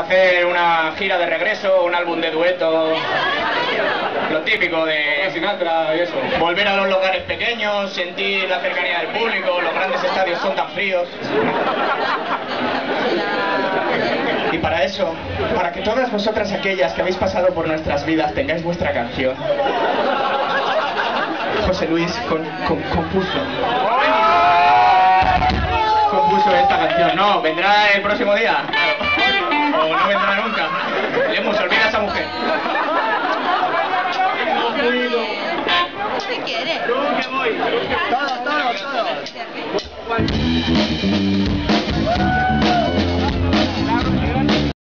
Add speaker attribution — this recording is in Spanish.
Speaker 1: hacer una gira de regreso, un álbum de dueto, lo típico de
Speaker 2: Sinatra y eso.
Speaker 1: volver a los lugares pequeños, sentir la cercanía del público, los grandes estadios son tan fríos. Y para eso, para que todas vosotras aquellas que habéis pasado por nuestras vidas tengáis vuestra canción, José Luis compuso esta canción. No, vendrá el próximo día. O no vendrá nunca. Lemus, olvida a esa mujer.
Speaker 3: ¿Qué quieres?
Speaker 2: Todo.